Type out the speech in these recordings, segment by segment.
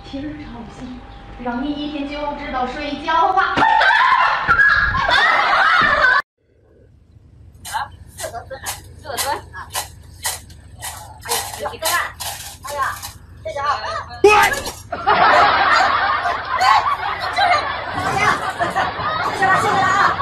听着吵醒，让你一天就知道睡觉吧。 4个蹲啊！哎呀，有几个蛋？哎呀，这家伙，谢谢了啊！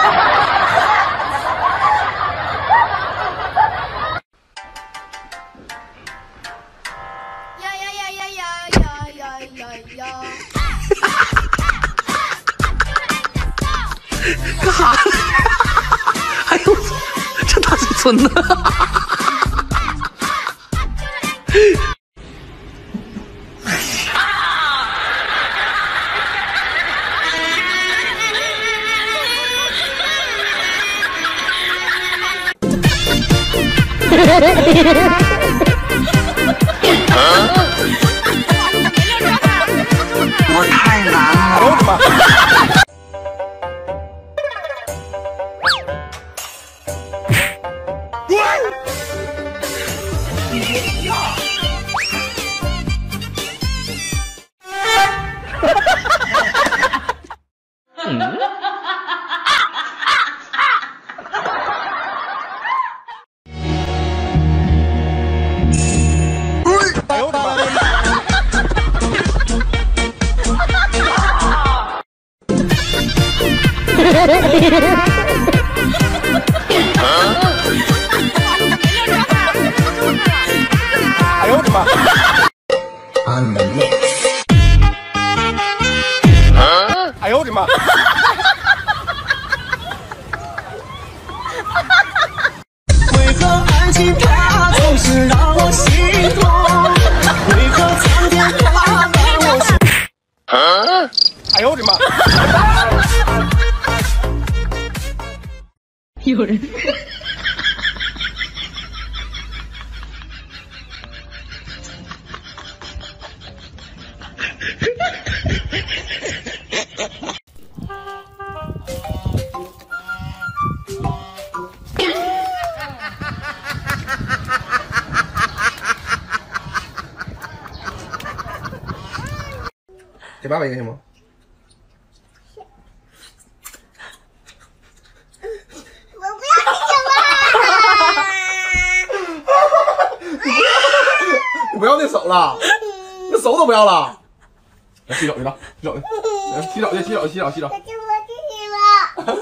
干哈？哎呦，这大嘴唇呢？我太难了。 哎呦我的妈！哎呦我的妈！哎呦我的妈！ 为何爱情它总是让我心痛？为何苍天它让我心？ 哎呦我的妈！ 有人。 给爸爸一个行吗？ 我不要你你不要那手了，那手都不要了。来洗手去了，洗手去，洗手去，洗手，洗手，洗手。 我就我自己了。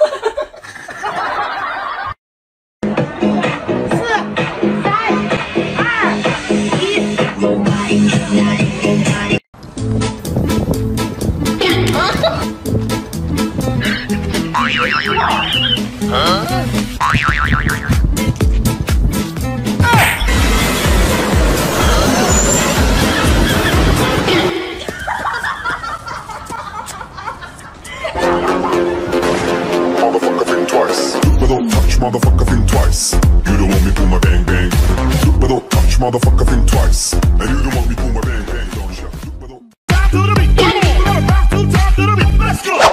Motherfucker, think twice. You don't want me pull my bang bang. Look but don't touch, motherfucker, think twice. And you don't want me pull my bang bang, don't you? Look but don't. Back to the beat. Back to the top to the beat. Let's go.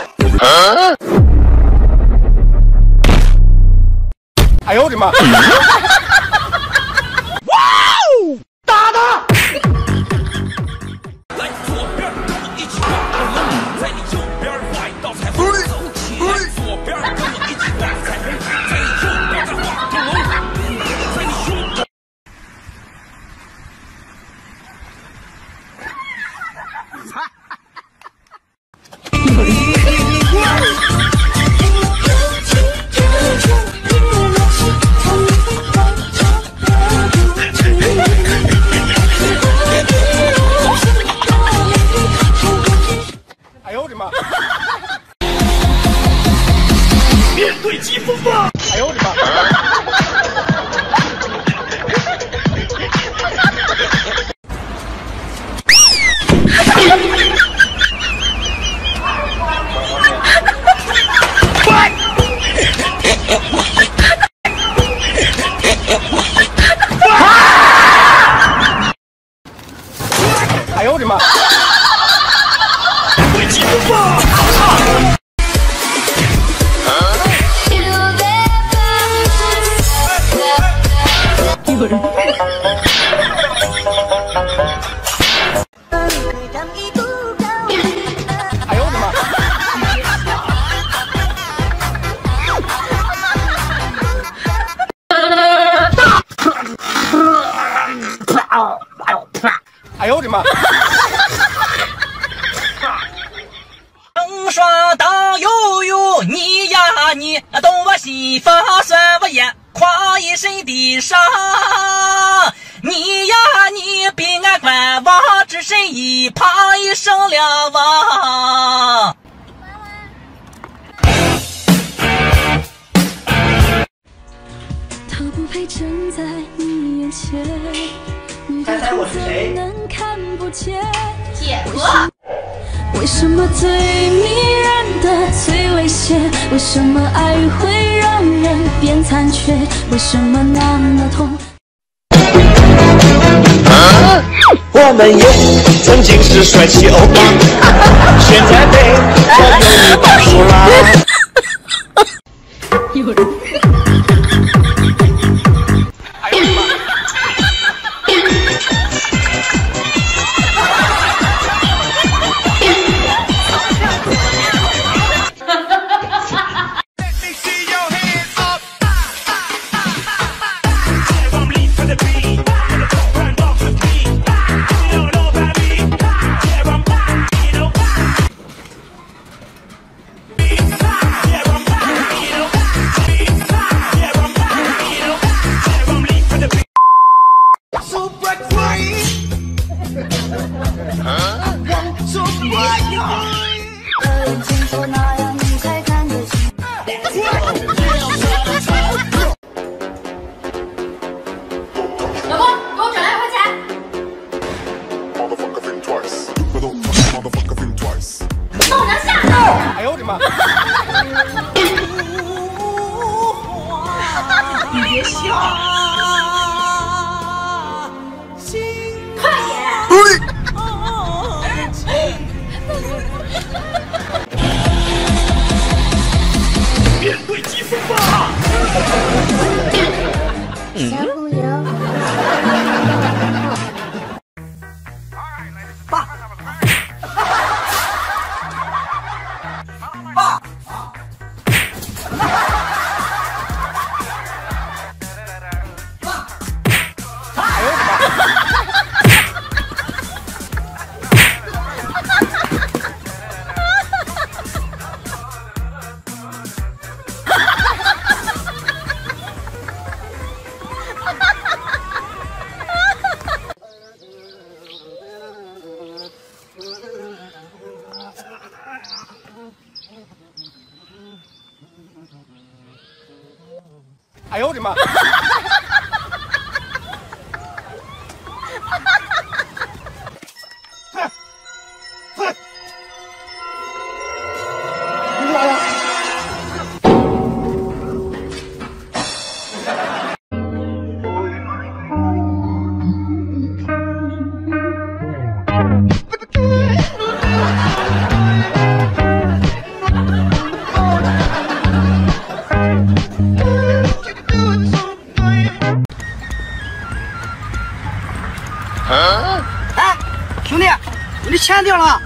哎呦我的妈！哇哦，打的！来左边，跟我一起画个龙，在你右边画一道彩虹，走起来，左边跟我一起画彩虹，在你右边再画个龙，在你胸口。 有人。 双刀悠悠，你呀你动我心房，算我眼眶一身的伤。你呀你比俺观望，只身一旁一生两忘。 他不配站在你眼前，你的头怎能看不见？ 铁盒。 为什么最迷人的最危险？为什么爱会让人变残缺？为什么那么痛？ 我们也曾经是帅气欧巴，现在被我用力绑住了。 有人。 哎呦我的妈！ 你别笑，快点！ 面对疾风吧！ 小朋友。 哎呦我的妈！ 哎，兄弟，你的钱掉了。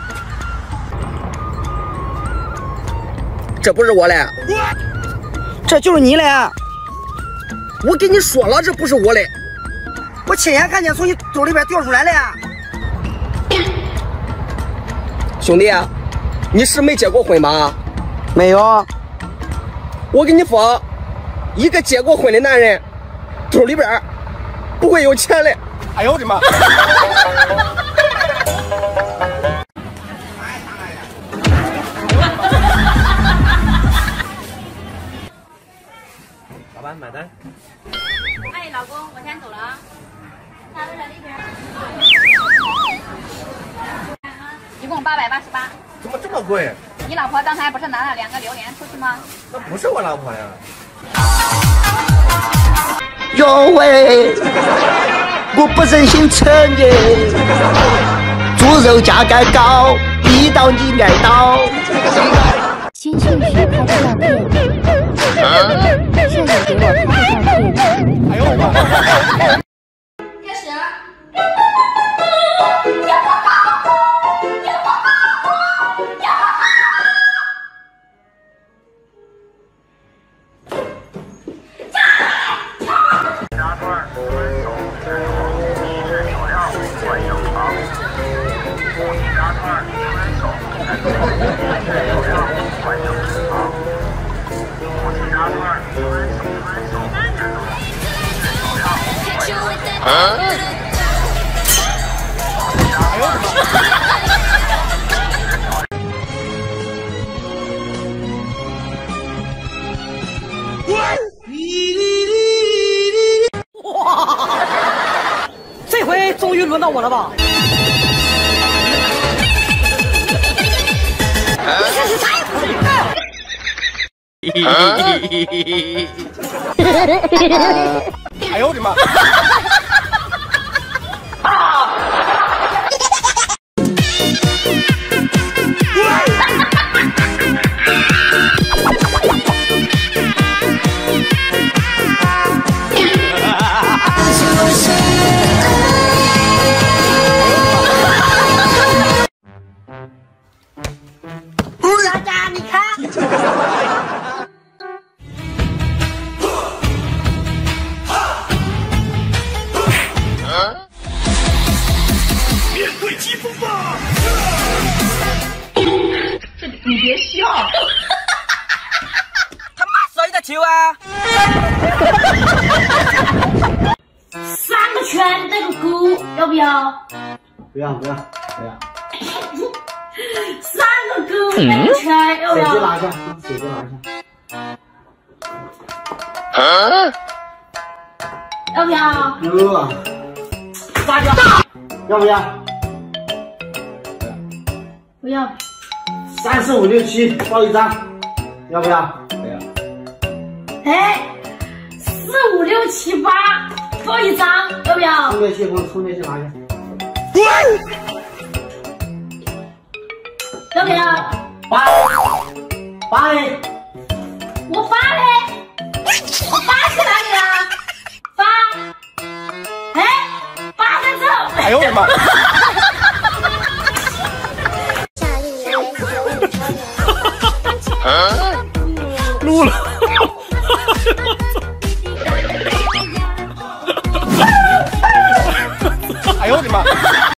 这不是我嘞， 这就是你嘞。 我跟你说了，这不是我嘞。 我亲眼看见从你兜里边掉出来了。 兄弟，你是没结过婚吗？ 没有。 我跟你说，一个结过婚的男人兜里边不会有钱嘞。哎呦我的妈！ 老板买单。 哎，老公，我先走了啊。拿多少礼品？一共888。 怎么这么贵？ 你老婆刚才不是拿了2个榴莲出去吗？ 那不是我老婆呀。 哟喂，我不忍心承认，猪肉价格高，逼到你挨刀。 先生学拍的照片，现在给我拍的照片。 哎呦我妈！ 开始。 欢迎哇！这回终于轮到我了吧？你这是啥呀？ 哎呦我的妈！ 佳佳，你看。 面对疾风吧！ 你别笑。 他妈谁的球啊 3个圈这个勾要不要？ 不要。 3个勾这个圈要不要？ 手机拿一下。 要不要？ 有啊。 大家要不要不要。 3、4、5、6、7报一张，要不要？不要。 哎，4、5、6、7、8报一张，要不要？ 充电器给我充电器拿一下。 要不要 8嘞？ 我发嘞，我发去哪里了？发，哎，8在这。 哎呦我的妈！录了。